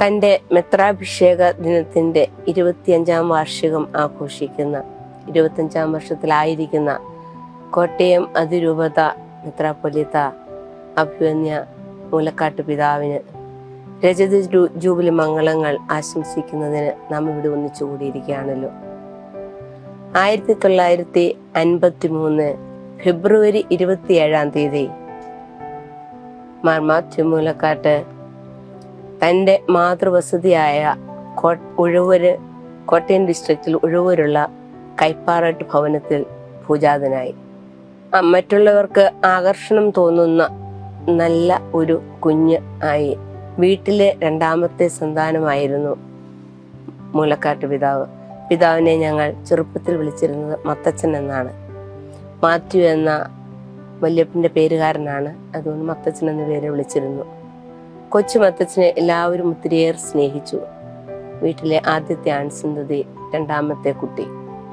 തൻ്റെ മെത്രാഭിഷേക ദിനത്തിൻ്റെ 25-ാം വാർഷികം ആഘോഷിക്കുന്ന 25-ാം വർഷത്തിലായിരിക്കുന്ന കോട്ടയം അതിരൂപത മെത്രാപ്പൊലീത്ത അഭിമന്യ മൂലക്കാട്ട് പിതാവിന് രജത ജൂബിലി മംഗളങ്ങൾ ആശംസിക്കുന്നതിന് നാം ഇവിടെ ഒന്നിച്ചു കൂടിയിരിക്കുകയാണല്ലോ. 1953 ഫെബ്രുവരി 27-ാം തീയതി മാർ മാത്യു മൂലക്കാട്ട് തൻ്റെ മാതൃവസതിയായ കോട്ടയം ഡിസ്ട്രിക്റ്റിൽ ഉഴവൂരുള്ള കൈപ്പാറട്ട് ഭവനത്തിൽ പൂജാതനായി. മറ്റുള്ളവർക്ക് ആകർഷണം തോന്നുന്ന നല്ല ഒരു കുഞ്ഞ് ആയി. വീട്ടിലെ 2ാമത്തെ സന്താനമായിരുന്നു മൂലക്കാട്ട് പിതാവ്. പിതാവിനെ ഞങ്ങൾ ചെറുപ്പത്തിൽ വിളിച്ചിരുന്നത് മത്തച്ഛൻ എന്നാണ്. മാത്യു എന്ന വല്യപ്പൻ്റെ പേരുകാരനാണ്, അതുകൊണ്ട് മത്തച്ഛൻ എന്ന പേര് വിളിച്ചിരുന്നു. കൊച്ചു മത്തച്ഛനെ എല്ലാവരും ഒത്തിരിയേറെ സ്നേഹിച്ചു. വീട്ടിലെ ആദ്യത്തെ ആൺസന്തതി, 2ാമത്തെ കുട്ടി.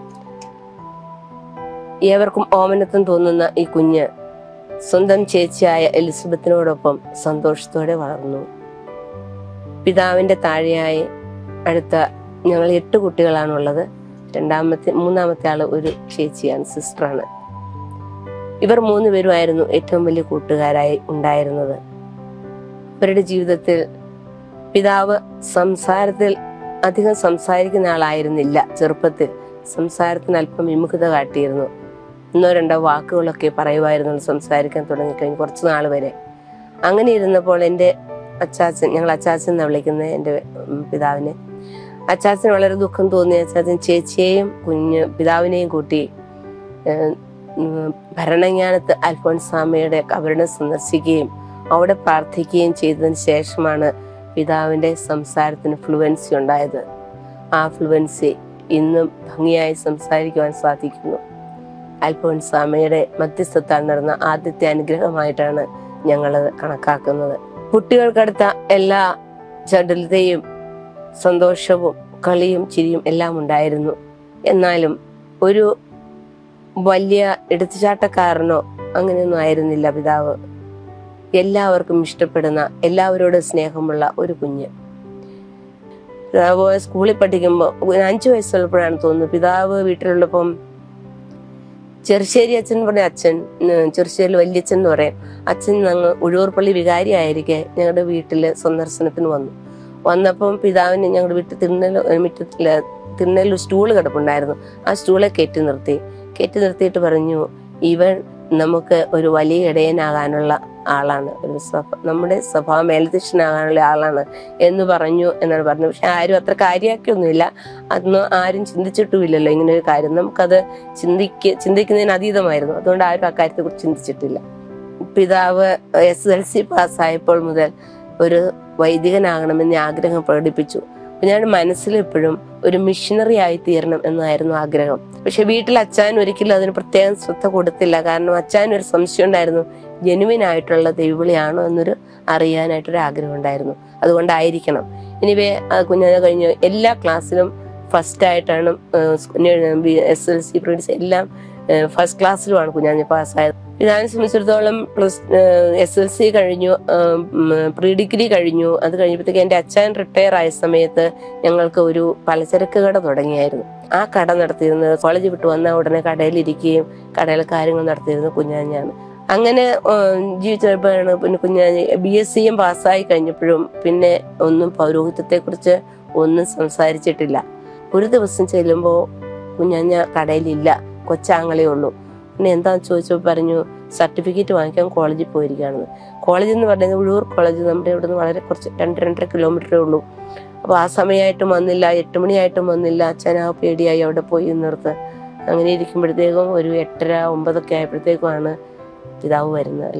ഏവർക്കും ഓമനത്വം തോന്നുന്ന ഈ കുഞ്ഞ് സ്വന്തം ചേച്ചിയായ എലിസബത്തിനോടൊപ്പം സന്തോഷത്തോടെ വളർന്നു. പിതാവിന്റെ താഴെയായി അടുത്ത ഞങ്ങൾ 8 കുട്ടികളാണുള്ളത്. 3ാമത്തെ ആള് ഒരു ചേച്ചിയാണ്, സിസ്റ്ററാണ്. ഇവർ 3 പേരുമായിരുന്നു ഏറ്റവും വലിയ കൂട്ടുകാരായി ഉണ്ടായിരുന്നത്. അവരുടെ ജീവിതത്തിൽ പിതാവ് അധികം സംസാരിക്കുന്ന ആളായിരുന്നില്ല. ചെറുപ്പത്തിൽ സംസാരത്തിന് അല്പം വിമുഖത കാട്ടിയിരുന്നു. 1-2 വാക്കുകളൊക്കെ പറയുമായിരുന്നു സംസാരിക്കാൻ തുടങ്ങിക്കഴിഞ്ഞ് കുറച്ച് നാൾ വരെ. അങ്ങനെ ഇരുന്നപ്പോൾ എൻ്റെ അച്ചാച്ചൻ, ഞങ്ങൾ അച്ചാച്ചൻ എന്നാണ് വിളിക്കുന്നത് എൻ്റെ പിതാവിനെ, അച്ചാച്ചന് വളരെ ദുഃഖം തോന്നി. അച്ചാച്ചൻ ചേച്ചിയെയും പിതാവിനെയും കൂട്ടി ഭരണങ്ങാനത്ത് അൽഫോൻസാമ്മയുടെ കബറിടം സന്ദർശിക്കുകയും അവിടെ പ്രാർത്ഥിക്കുകയും ചെയ്തതിന് ശേഷമാണ് പിതാവിൻ്റെ സംസാരത്തിന് ഫ്ലുവൻസി ഉണ്ടായത്. ആ ഫ്ലുവൻസി ഇന്നും ഭംഗിയായി സംസാരിക്കുവാൻ സാധിക്കുന്നു. അൽഫോൻസാമ്മയുടെ മധ്യസ്ഥത്താൽ നടന്ന ആദ്യത്തെ അനുഗ്രഹമായിട്ടാണ് ഞങ്ങളത് കണക്കാക്കുന്നത്. കുട്ടികൾക്കടുത്ത എല്ലാ ചടുലതയും സന്തോഷവും കളിയും ചിരിയും എല്ലാം ഉണ്ടായിരുന്നു. എന്നാലും ഒരു വലിയ എടുത്തുചാട്ടക്കാരനോ അങ്ങനെയൊന്നും ആയിരുന്നില്ല പിതാവ്. എല്ലാവർക്കും ഇഷ്ടപ്പെടുന്ന, എല്ലാവരോടും സ്നേഹമുള്ള ഒരു കുഞ്ഞ്. പിതാവ് സ്കൂളിൽ പഠിക്കുമ്പോൾ 5 വയസ്സുള്ളപ്പോഴാണ് തോന്നുന്നു പിതാവ് വീട്ടിലുള്ളപ്പം ചെറുശ്ശേരി അച്ഛൻ പറഞ്ഞ അച്ഛൻ, ചെറുശ്ശേരി വല്യച്ഛൻ എന്ന് പറയും, അച്ഛൻ ഞങ്ങൾ ഉഴവൂർ പള്ളി വികാരി ആയിരിക്കെ ഞങ്ങളുടെ വീട്ടില് സന്ദർശനത്തിന് വന്നപ്പം പിതാവിന് ഞങ്ങളുടെ വീട്ടിൽ തിരുനെല്ലൂർ സ്റ്റൂള് കിടപ്പുണ്ടായിരുന്നു. ആ സ്റ്റൂളെ കയറ്റി നിർത്തിയിട്ട് പറഞ്ഞു, ഇവൻ നമുക്ക് ഒരു വലിയ ഇടയനാകാനുള്ള ആളാണ്, നമ്മുടെ സഭാ മേലധ്യക്ഷനാകാനുള്ള ആളാണ് എന്ന് പറഞ്ഞു എന്നാണ് പറഞ്ഞത്. പക്ഷെ ആരും അത്ര കാര്യമാക്കിയൊന്നുമില്ല. അതൊന്നും ആരും ചിന്തിച്ചിട്ടുമില്ലല്ലോ ഇങ്ങനെ ഒരു കാര്യം. നമുക്കത് ചിന്തിക്കുന്നതിന് അതീതമായിരുന്നു. അതുകൊണ്ട് ആരും ആ കാര്യത്തെ കുറിച്ച് ചിന്തിച്ചിട്ടില്ല. പിതാവ് SSLC പാസ്സായപ്പോൾ മുതൽ ഒരു വൈദികനാകണമെന്ന് ആഗ്രഹം പ്രകടിപ്പിച്ചു. ഞാൻ മനസ്സിലെപ്പോഴും ഒരു മിഷണറി ആയി തീരണം എന്നായിരുന്നു ആഗ്രഹം. പക്ഷെ വീട്ടിൽ അച്ഛൻ ഒരിക്കലും അതിന് പ്രത്യേകം ശ്രദ്ധ കൊടുത്തില്ല. കാരണം അച്ഛൻ ഒരു സംശയം ഉണ്ടായിരുന്നു, ജെനുവിൻ ആയിട്ടുള്ള ദൈവവിളിയാണോ എന്നൊരു അറിയാനായിട്ടൊരു ആഗ്രഹം ഉണ്ടായിരുന്നു. അതുകൊണ്ടായിരിക്കണം. ഇനിവേ കുഞ്ഞാഞ്ഞ കഴിഞ്ഞ് എല്ലാ ക്ലാസ്സിലും ഫസ്റ്റ് ആയിട്ടാണ്, SSLC പ്രീഡിസ് എല്ലാം ഫസ്റ്റ് ക്ലാസ്സിലുമാണ് കുഞ്ഞാഞ്ഞ പാസ്സായത്. ഇതിനെ സംബന്ധിച്ചിടത്തോളം SSLC കഴിഞ്ഞു, പ്രീ ഡിഗ്രി കഴിഞ്ഞു. അത് കഴിഞ്ഞപ്പോഴത്തേക്ക് എൻ്റെ അച്ഛൻ റിട്ടയർ ആയ സമയത്ത് ഞങ്ങൾക്ക് ഒരു പലചരക്ക് കട തുടങ്ങിയായിരുന്നു. ആ കട നടത്തിയിരുന്നത് കോളേജ് വിട്ട് വന്ന ഉടനെ കടയിലിരിക്കുകയും കടയിലെ കാര്യങ്ങൾ നടത്തിയിരുന്നത് കുഞ്ഞാഞ്ഞാണ്. അങ്ങനെ ജീവിച്ചപ്പോഴാണ് പിന്നെ കുഞ്ഞാഞ്ഞ് BSc പാസ്സായി കഴിഞ്ഞപ്പോഴും പിന്നെ ഒന്നും പൗരോഹിത്യത്തെ കുറിച്ച് ഒന്നും സംസാരിച്ചിട്ടില്ല. ഒരു ദിവസം ചെല്ലുമ്പോൾ കുഞ്ഞാഞ്ഞ കടയിലില്ല, കൊച്ചാങ്ങളേ ഉള്ളൂ. പിന്നെ എന്താന്ന് ചോദിച്ചപ്പോൾ പറഞ്ഞു, സർട്ടിഫിക്കറ്റ് വാങ്ങിക്കാൻ കോളേജിൽ പോയിരിക്കുകയാണെന്ന്. കോളേജ് എന്ന് പറയുന്നത് ഉഴവൂർ കോളേജ് നമ്മുടെ ഇവിടെ നിന്ന് വളരെ കുറച്ച് 2-2.5 കിലോമീറ്ററേ ഉള്ളൂ. അപ്പോൾ ആ സമയമായിട്ടും വന്നില്ല, 8 മണിയായിട്ടും വന്നില്ല. അച്ഛനാ പേടിയായി അവിടെ പോയി നിർത്ത്. അങ്ങനെ ഇരിക്കുമ്പോഴത്തേക്കും ഒരു 8:30-9 ആയപ്പോഴത്തേക്കുമാണ് പിതാവ്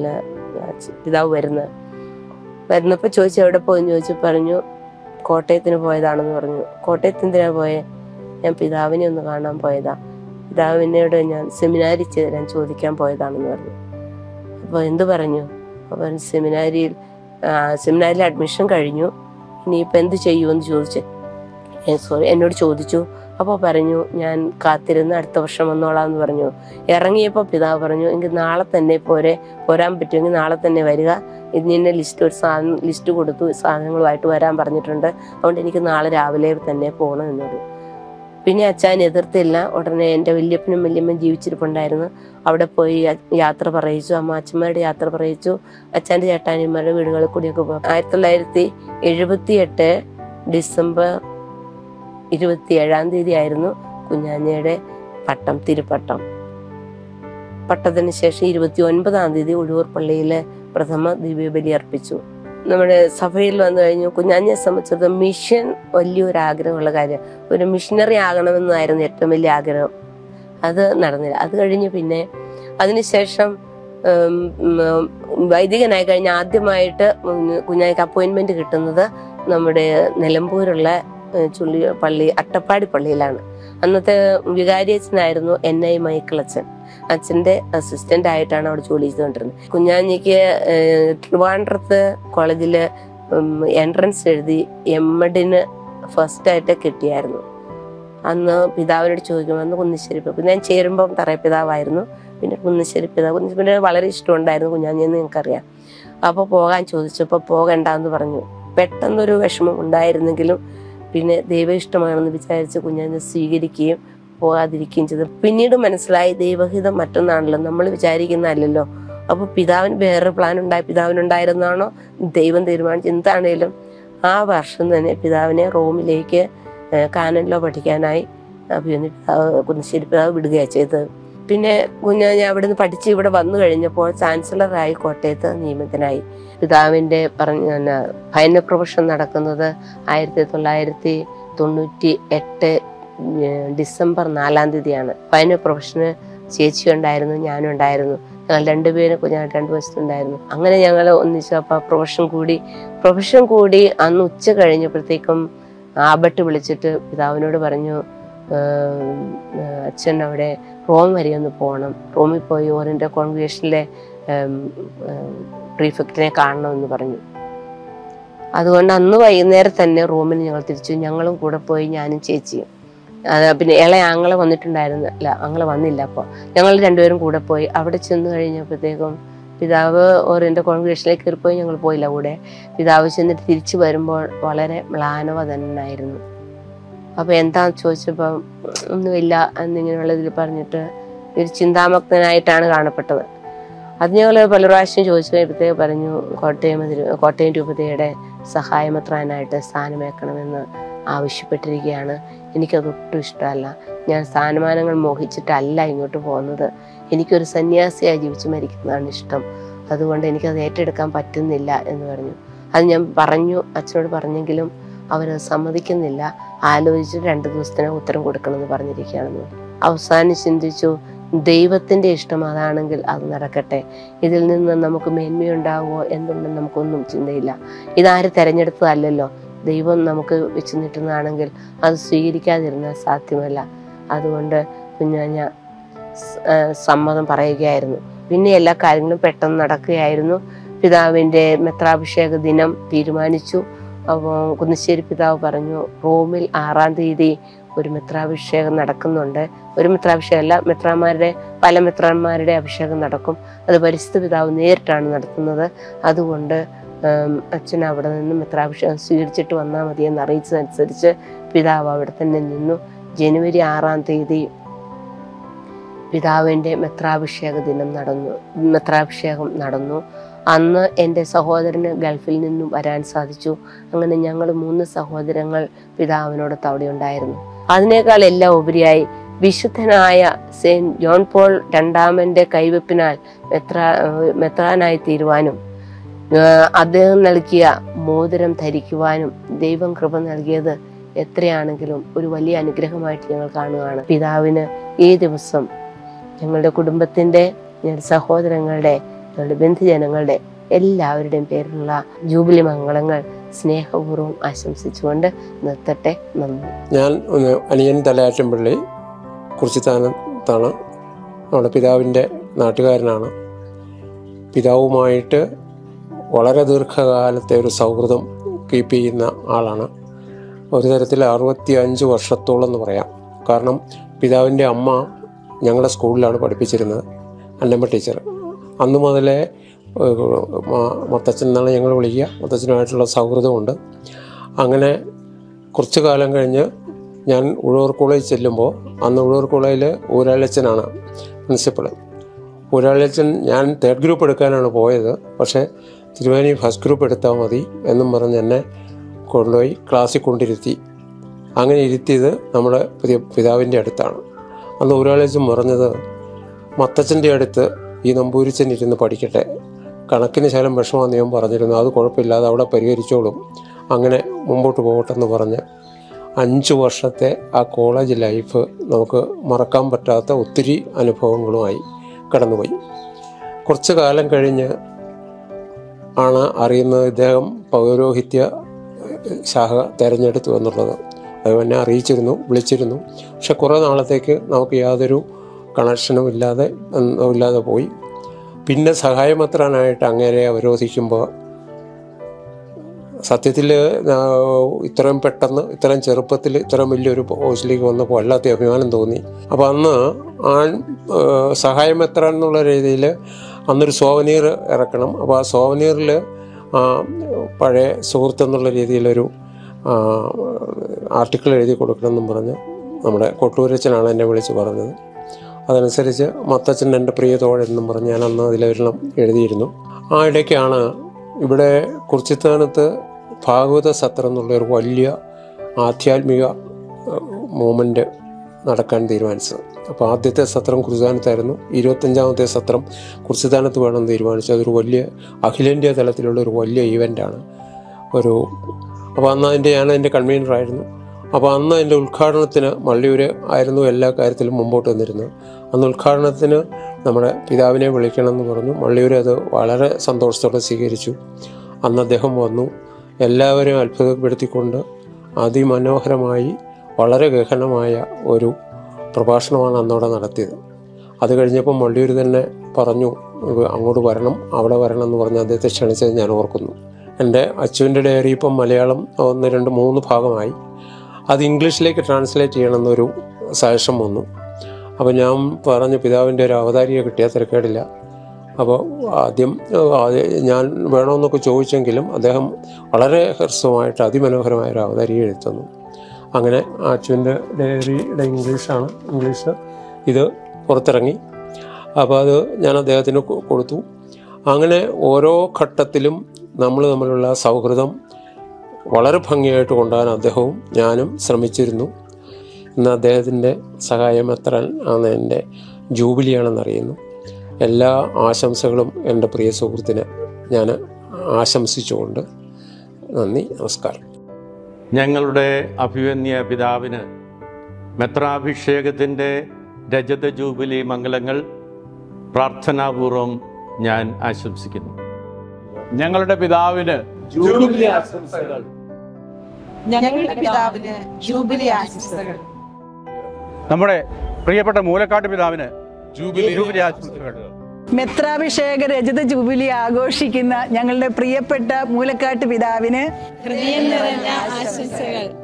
വരുന്നത്. വരുന്നപ്പോൾ ചോദിച്ചു എവിടെ പോയെന്ന് ചോദിച്ചു. പറഞ്ഞു കോട്ടയത്തിന് പോയതാണെന്ന് പറഞ്ഞു. കോട്ടയത്ത് എന്തിനാ പോയെ? ഞാൻ പിതാവിനെ ഒന്ന് കാണാൻ പോയതാ. പിതാവിനോട് ഞാൻ സെമിനാരി ചേരാൻ ചോദിക്കാൻ പോയതാണെന്ന് പറഞ്ഞു. അപ്പോൾ എന്ത് പറഞ്ഞു? അപ്പോൾ സെമിനാരിയിൽ അഡ്മിഷൻ കഴിഞ്ഞു, ഇനിയിപ്പോൾ എന്ത് ചെയ്യുമെന്ന് ചോദിച്ചു. എന്നോട് ചോദിച്ചു. അപ്പോൾ പറഞ്ഞു, ഞാൻ കാത്തിരുന്ന് അടുത്ത വർഷം വന്നോളാം എന്ന് പറഞ്ഞു. ഇറങ്ങിയപ്പോൾ പിതാവ് പറഞ്ഞു, എനിക്ക് നാളെ തന്നെ പോരാൻ പറ്റുമെങ്കിൽ നാളെ തന്നെ വരിക. ഇന്ന ലിസ്റ്റ് കൊടുത്തു, സാധനങ്ങളുമായിട്ട് വരാൻ പറഞ്ഞിട്ടുണ്ട്, അതുകൊണ്ട് എനിക്ക് നാളെ രാവിലെ തന്നെ പോകണം എന്നോട്. പിന്നെ അച്ഛൻ എതിർത്തില്ല. ഉടനെ എൻ്റെ വല്യപ്പനും വല്യമ്മയും ജീവിച്ചിരിപ്പുണ്ടായിരുന്നു. അവിടെ പോയി യാത്ര പറയിച്ചു, അച്ഛന്മാരുടെ യാത്ര പറയിച്ചു. അച്ഛൻ്റെ ചേട്ടാനിമാരുടെ വീടുകളിൽ കൂടിയൊക്കെ പോയി. 1978 ഡിസംബർ 27 ആയിരുന്നു കുഞ്ഞാഞ്ഞയുടെ തിരുപ്പട്ടം. പട്ടത്തിന് ശേഷം 29 ഒഴൂർ പള്ളിയിലെ പ്രഥമ ദിവ്യബലി അർപ്പിച്ചു. നമ്മുടെ സഭയിൽ വന്നു കഴിഞ്ഞു. കുഞ്ഞാഞ്ഞയെ സംബന്ധിച്ചിടത്തോളം മിഷൻ വലിയൊരു ആഗ്രഹമുള്ള കാര്യം. ഒരു മിഷണറി ആകണമെന്നായിരുന്നു ഏറ്റവും വലിയ ആഗ്രഹം. അത് നടന്നില്ല. അത് കഴിഞ്ഞ് പിന്നെ അതിനുശേഷം വൈദികനായി കഴിഞ്ഞ് ആദ്യമായിട്ട് കുഞ്ഞാഞ്ഞയ്ക്ക് അപ്പോയിൻമെന്റ് കിട്ടുന്നത് നമ്മുടെ നിലമ്പൂരുള്ള പള്ളി, അട്ടപ്പാടി പള്ളിയിലാണ്. അന്നത്തെ വികാരിയച്ഛനായിരുന്നു NI മൈക്കിളച്ഛൻ. അച്ഛൻ്റെ അസിസ്റ്റന്റ് ആയിട്ടാണ് അവിടെ ജോലി ചെയ്തുകൊണ്ടിരുന്നത്. കുഞ്ഞാഞ്ഞയ്ക്ക് ട്രിവാൻഡ്രത്ത് കോളേജില് എൻട്രൻസ് എഴുതി MEdന് ഫസ്റ്റായിട്ട് കിട്ടിയായിരുന്നു. അന്ന് പിതാവിനോട് ചോദിക്കുമ്പോൾ അന്ന് കുന്നിശ്ശേരി ഞാൻ ചേരുമ്പം തറയപ്പിതാവായിരുന്നു. പിന്നെ കുന്നിശ്ശേരി പിതാവ് വളരെ ഇഷ്ടമുണ്ടായിരുന്നു കുഞ്ഞാഞ്ഞെന്ന് ഞങ്ങൾക്കറിയാം. അപ്പോൾ പോകാൻ ചോദിച്ചപ്പോൾ പോകണ്ടെന്ന് പറഞ്ഞു. പെട്ടെന്നൊരു വിഷമം ഉണ്ടായിരുന്നെങ്കിലും പിന്നെ ദൈവ ഇഷ്ടമാണെന്ന് വിചാരിച്ച് കുഞ്ഞാഞ്ഞെ സ്വീകരിക്കുകയും പോകാതിരിക്കുകയും ചെയ്തു. പിന്നീട് മനസ്സിലായി ദൈവഹിതം മറ്റൊന്നാണല്ലോ, നമ്മൾ വിചാരിക്കുന്നതല്ലല്ലോ. അപ്പൊ പിതാവിന് വേറെ പ്ലാൻ പിതാവിനുണ്ടായിരുന്നാണോ ദൈവം തീരുമാനിച്ചു. എന്താണേലും ആ വർഷം തന്നെ പിതാവിനെ റോമിലേക്ക് കാനൻ ലോ പഠിക്കാനായി കുന്നിശ്ശേരി പിതാവ് വിടുകയാണ് ചെയ്തത്. പിന്നെ കുഞ്ഞാഞ്ഞ അവിടുന്ന് പഠിച്ച് ഇവിടെ വന്നു കഴിഞ്ഞപ്പോൾ ചാൻസലറായി കോട്ടയത്ത് നിയമിതനായി. പിതാവിന്റെ ഭയന പ്രൊഫഷൻ നടക്കുന്നത് 1998 ഡിസംബർ 4 ഭയന പ്രൊഫഷന് ചേച്ചി ഉണ്ടായിരുന്നു, ഞാനും ഉണ്ടായിരുന്നു. ഞങ്ങൾ രണ്ടുപേരും കുഞ്ഞാഞ്ഞ 2 വയസ്സുണ്ടായിരുന്നു. അങ്ങനെ ഞങ്ങൾ ഒന്നിച്ചു. അപ്പൊ പ്രൊഫഷൻ കൂടി അന്ന് ഉച്ച കഴിഞ്ഞപ്പോഴത്തേക്കും ആബട്ട് വിളിച്ചിട്ട് പിതാവിനോട് പറഞ്ഞു, അച്ഛൻ അവിടെ റോം വരെ ഒന്ന് പോകണം, റോമിൽ പോയി ഓരോ കോൺഗ്രിഗേഷനിലെ പ്രീഫെക്റ്റിനെ കാണണമെന്ന് പറഞ്ഞു. അതുകൊണ്ട് അന്ന് വൈകുന്നേരം തന്നെ റോമിൽ ഞങ്ങൾ തിരിച്ചു. ഞങ്ങളും കൂടെ പോയി, ഞാനും ചേച്ചിയും. പിന്നെ ഇളയ ആങ്ങളെ വന്നിട്ടുണ്ടായിരുന്നില്ല, ആങ്ങളെ വന്നില്ല. അപ്പോൾ ഞങ്ങൾ രണ്ടുപേരും കൂടെ പോയി. അവിടെ ചെന്ന് കഴിഞ്ഞപ്പോഴത്തേക്കും പിതാവ് ഓരോ കോൺഗ്രിഗേഷനിലേക്ക് കയറിപ്പോയി, ഞങ്ങൾ പോയില്ല കൂടെ. പിതാവ് ചെന്നിട്ട് തിരിച്ചു വരുമ്പോൾ വളരെ മ്ലാനവ തന്നെയായിരുന്നു. അപ്പൊ എന്താന്ന് ചോദിച്ചപ്പോൾ ഒന്നുമില്ല എന്നിങ്ങനെയുള്ളതിൽ പറഞ്ഞിട്ട് ഒരു ചിന്താമഗ്നായിട്ടാണ് കാണപ്പെട്ടത്. അത് ഞങ്ങൾ പല പ്രാവശ്യം ചോദിച്ചു കഴിയുമ്പോഴത്തേക്ക് പറഞ്ഞു, കോട്ടയം രൂപതയുടെ സഹായമെത്രാനായിട്ട് സ്ഥാനമേക്കണമെന്ന് ആവശ്യപ്പെട്ടിരിക്കുകയാണ്. എനിക്കതൊട്ടും ഇഷ്ടമല്ല. ഞാൻ സ്ഥാനമാനങ്ങൾ മോഹിച്ചിട്ടല്ല ഇങ്ങോട്ട് പോകുന്നത്. എനിക്കൊരു സന്യാസിയായി ജീവിച്ച് മരിക്കുന്നതാണ് ഇഷ്ടം. അതുകൊണ്ട് എനിക്കത് ഏറ്റെടുക്കാൻ പറ്റുന്നില്ല എന്ന് പറഞ്ഞു. അത് ഞാൻ അച്ഛനോട് പറഞ്ഞെങ്കിലും അവരത് സമ്മതിക്കുന്നില്ല. ആലോചിച്ചിട്ട് 2 ദിവസത്തിനകം ഉത്തരം കൊടുക്കണമെന്ന് പറഞ്ഞിരിക്കുകയാണെന്ന്. അവസാനം ചിന്തിച്ചു, ദൈവത്തിന്റെ ഇഷ്ടം അതാണെങ്കിൽ അത് നടക്കട്ടെ. ഇതിൽ നിന്ന് നമുക്ക് മേന്മയുണ്ടാവുമോ എന്തുണ്ടെന്ന് നമുക്കൊന്നും ചിന്തയില്ല. ഇതാരും തെരഞ്ഞെടുത്തതല്ലല്ലോ, ദൈവം നമുക്ക് വെച്ച് നീട്ടുന്നതാണെങ്കിൽ അത് സ്വീകരിക്കാതിരുന്നാൽ സാധ്യമല്ല. അതുകൊണ്ട് കുഞ്ഞാഞ്ഞ സമ്മതം പറയുകയായിരുന്നു. പിന്നെ എല്ലാ കാര്യങ്ങളും പെട്ടെന്ന് നടക്കുകയായിരുന്നു. പിതാവിന്റെ മെത്രാഭിഷേക ദിനം തീരുമാനിച്ചു. അപ്പോൾ കുന്നിശ്ശേരി പിതാവ് പറഞ്ഞു, റോമിൽ 6-ാം തീയതി ഒരു മെത്രാഭിഷേകം നടക്കുന്നുണ്ട്. ഒരു മെത്രാഭിഷേകമല്ല, പല മെത്രാന്മാരുടെ അഭിഷേകം നടക്കും. അത് പരിശുദ്ധ പിതാവ് നേരിട്ടാണ് നടത്തുന്നത്. അതുകൊണ്ട് അച്ഛൻ അവിടെ നിന്ന് മെത്രാഭിഷേകം സ്വീകരിച്ചിട്ട് വന്നാൽ മതി എന്ന് അറിയിച്ചതനുസരിച്ച് പിതാവ് അവിടെ തന്നെ നിന്നു. ജനുവരി 6-ാം തീയതി പിതാവിൻ്റെ മെത്രാഭിഷേകം നടന്നു. അന്ന് എൻ്റെ സഹോദരന് ഗൾഫിൽ നിന്നും വരാൻ സാധിച്ചു. അങ്ങനെ ഞങ്ങൾ 3 സഹോദരങ്ങൾ പിതാവിനോടൊത്ത് അവിടെ ഉണ്ടായിരുന്നു. അതിനേക്കാൾ എല്ലാം ഉപരിയായി വിശുദ്ധനായ സെയിന്റ് ജോൺ പോൾ II കൈവെപ്പിനാൽ മെത്രാനായി തീരുവാനും അദ്ദേഹം നൽകിയ മോതിരം ധരിക്കുവാനും ദൈവം കൃപ നൽകിയത് എത്രയാണെങ്കിലും ഒരു വലിയ അനുഗ്രഹമായിട്ട് ഞങ്ങൾ കാണുകയാണ്. പിതാവിന് ഈ ദിവസം ഞങ്ങളുടെ കുടുംബത്തിൻ്റെ, ഞങ്ങളുടെ സഹോദരങ്ങളുടെ, ഞങ്ങളുടെ ബന്ധുജനങ്ങളുടെ എല്ലാവരുടെയും പേരിലുള്ള ജൂബിലി മംഗളങ്ങൾ സ്നേഹപൂർവ്വം ആശംസിച്ചുകൊണ്ട് നിർത്തട്ടെ. നന്ദി. ഞാൻ അനിയൻ തലയാറ്റൻപള്ളി കുറിച്ചിത്താനത്താണ്. നമ്മുടെ പിതാവിൻ്റെ നാട്ടുകാരനാണ്. പിതാവുമായിട്ട് വളരെ ദീർഘകാലത്തെ ഒരു സൗഹൃദം കീപ്പ് ചെയ്യുന്ന ആളാണ്. ഒരു തരത്തിൽ 65 വർഷത്തോളം എന്ന് പറയാം. കാരണം പിതാവിൻ്റെ അമ്മ ഞങ്ങളുടെ സ്കൂളിലാണ് പഠിപ്പിച്ചിരുന്നത്, അന്നമ്മ ടീച്ചർ. അന്ന് മുതലേ മത്തച്ഛൻ എന്നാണ് ഞങ്ങൾ വിളിക്കുക. മത്തച്ഛനുമായിട്ടുള്ള സൗഹൃദമുണ്ട്. അങ്ങനെ കുറച്ച് കാലം കഴിഞ്ഞ് ഞാൻ ഉഴവൂർ കോളേജ് ചെല്ലുമ്പോൾ, അന്ന് ഉഴവൂർ കോളേജിൽ ഊരാളച്ചനാണ് പ്രിൻസിപ്പൾ. ഊരാളച്ചൻ ഞാൻ 3rd ഗ്രൂപ്പ് എടുക്കാനാണ് പോയത്. പക്ഷേ തിരുവാനി ഫസ്റ്റ് ഗ്രൂപ്പ് എടുത്താൽ മതി എന്നും പറഞ്ഞ് എന്നെ കൊണ്ടുപോയി ക്ലാസ്സിൽ കൊണ്ടിരുത്തി. അങ്ങനെ ഇരുത്തിയത് നമ്മുടെ പിതാവിൻ്റെ അടുത്താണ്. അന്ന് ഊരാളച്ചൻ പറഞ്ഞത്, മത്തച്ഛൻ്റെ അടുത്ത് ഈ നമ്പൂരിച്ചൻ ഇരുന്ന് പഠിക്കട്ടെ, കണക്കിന് ശകലം വിഷമമെന്ന് ഞാൻ പറഞ്ഞിരുന്നു. അത് കുഴപ്പമില്ലാതെ അവിടെ പരിഹരിച്ചോളും, അങ്ങനെ മുമ്പോട്ട് പോകട്ടെന്ന് പറഞ്ഞ് 5 വർഷത്തെ ആ കോളേജ് ലൈഫ് നമുക്ക് മറക്കാൻ പറ്റാത്ത ഒത്തിരി അനുഭവങ്ങളുമായി കടന്നുപോയി. കുറച്ച് കാലം കഴിഞ്ഞ് ആണ് അറിയുന്നത് ഇദ്ദേഹം പൗരോഹിത്യ ശാഖ തിരഞ്ഞെടുത്തു എന്നുള്ളത്. അത് എന്നെ അറിയിച്ചിരുന്നു, വിളിച്ചിരുന്നു. പക്ഷെ കുറേ നാളത്തേക്ക് നമുക്ക് യാതൊരു കണക്ഷനും ഇല്ലാതെ പോയി. പിന്നെ സഹായമെത്രാനായിട്ട് അങ്ങേരെ അവരോധിക്കുമ്പോൾ സത്യത്തിൽ ഇത്രയും പെട്ടെന്ന്, ഇത്രയും ചെറുപ്പത്തിൽ ഇത്രയും വലിയൊരു പോസ്റ്റിലേക്ക് വന്നപ്പോൾ വല്ലാത്ത അഭിമാനം തോന്നി. അപ്പോൾ അന്ന് സഹായമെത്രാൻ എന്നുള്ള രീതിയിൽ അന്നൊരു സോവനീർ ഇറക്കണം. അപ്പോൾ ആ സോവനീറിൽ പഴയ സുഹൃത്തെന്നുള്ള രീതിയിലൊരു ആർട്ടിക്കിൾ എഴുതി കൊടുക്കണമെന്നും പറഞ്ഞ് നമ്മുടെ കൊട്ടൂരച്ചനാണ് എന്നെ വിളിച്ച് പറഞ്ഞത്. അതനുസരിച്ച് മത്തച്ഛൻ എൻ്റെ പ്രിയ തോഴെന്നും പറഞ്ഞ് ഞാൻ അന്ന് അതിലൊരെണ്ണം എഴുതിയിരുന്നു. ആ ഇടയ്ക്കാണ് ഇവിടെ കുറിച്ചിത്താനത്ത് ഭാഗവത സത്രം എന്നുള്ളൊരു വലിയ ആധ്യാത്മിക മൂവ്മെൻറ്റ് നടക്കാൻ തീരുമാനിച്ചത്. അപ്പോൾ ആദ്യത്തെ സത്രം കുറിച്ചിത്താനത്തായിരുന്നു. 25ാമത്തെ സത്രം കുറിച്ചിത്താനത്ത് വേണമെന്ന് തീരുമാനിച്ചു. അതൊരു വലിയ അഖിലേന്ത്യാ തലത്തിലുള്ള ഒരു വലിയ ഈവൻ്റാണ്. അപ്പോൾ അന്ന് ഞാൻ അതിൻ്റെ കൺവീനറായിരുന്നു. അപ്പോൾ അന്ന് അതിൻ്റെ ഉദ്ഘാടനത്തിന് മള്ളിയൂർ ആയിരുന്നു എല്ലാ കാര്യത്തിലും മുമ്പോട്ട് വന്നിരുന്നത്. അന്ന് ഉദ്ഘാടനത്തിന് നമ്മുടെ പിതാവിനെ വിളിക്കണമെന്ന് പറഞ്ഞു. മള്ളിയൂർ അത് വളരെ സന്തോഷത്തോടെ സ്വീകരിച്ചു. അന്ന് അദ്ദേഹം വന്നു. എല്ലാവരെയും അത്ഭുതപ്പെടുത്തിക്കൊണ്ട് അതിമനോഹരമായി വളരെ ഗഹനമായ ഒരു പ്രഭാഷണമാണ് അന്നവിടെ നടത്തിയത്. അത് കഴിഞ്ഞപ്പോൾ മള്ളിയൂർ തന്നെ പറഞ്ഞു, അങ്ങോട്ട് വരണം, അവിടെ വരണം എന്ന് പറഞ്ഞ് അദ്ദേഹത്തെ ക്ഷണിച്ചത് ഞാൻ ഓർക്കുന്നു. എൻ്റെ അച്ചുവിൻ്റെ ഡയറി ഇപ്പം മലയാളം 1, 2, 3 ഭാഗമായി. അത് ഇംഗ്ലീഷിലേക്ക് ട്രാൻസ്ലേറ്റ് ചെയ്യണമെന്നൊരു സജഷൻ വന്നു. അപ്പോൾ ഞാൻ പറഞ്ഞു, പിതാവിൻ്റെ ഒരു അവതാരിക കിട്ടിയാൽ തിരക്കേടില്ല. അപ്പോൾ ആദ്യം ഞാൻ വേണമെന്നൊക്കെ ചോദിച്ചെങ്കിലും അദ്ദേഹം വളരെ ഹ്രസ്വമായിട്ട് അതിമനോഹരമായൊരു അവതാരിക എഴുതി തന്നു. അങ്ങനെ അച്ചുവിൻ്റെ ഡയറിയുടെ ഇംഗ്ലീഷ് ഇത് പുറത്തിറങ്ങി. അപ്പോൾ അത് ഞാൻ അദ്ദേഹത്തിന് കൊടുത്തു. അങ്ങനെ ഓരോ ഘട്ടത്തിലും നമ്മൾ തമ്മിലുള്ള സൗഹൃദം വളരെ ഭംഗിയായിട്ട് കൊണ്ടുപോകാൻ അദ്ദേഹവും ഞാനും ശ്രമിച്ചിരുന്നു. ഇന്ന് അദ്ദേഹത്തിൻ്റെ സഹായമെത്രാൻ ആണ് എൻ്റെ ജൂബിലിയാണെന്നറിയുന്നു. എല്ലാ ആശംസകളും എൻ്റെ പ്രിയ സുഹൃത്തിന് ഞാൻ ആശംസിച്ചുകൊണ്ട് നന്ദി, നമസ്കാരം. ഞങ്ങളുടെ അഭിവന്യ പിതാവിന് മെത്രാഭിഷേകത്തിൻ്റെ രജത ജൂബിലി മംഗളങ്ങൾ പ്രാർത്ഥനാപൂർവം ഞാൻ ആശംസിക്കുന്നു. ഞങ്ങളുടെ പിതാവിന് ജൂബിലി ആശംസകൾ. ഞങ്ങളുടെ പിതാവിന് ജൂബിലി ആശംസകൾ. നമ്മുടെ പ്രിയപ്പെട്ട മൂലക്കാട്ട് പിതാവിന് ജൂബിലി ആശംസകൾ. മെത്രാഭിഷേക രജത ജൂബിലി ആഘോഷിക്കുന്ന ഞങ്ങളുടെ പ്രിയപ്പെട്ട മൂലക്കാട്ട് പിതാവിന് ഹൃദയം നിറഞ്ഞ ആശംസകൾ.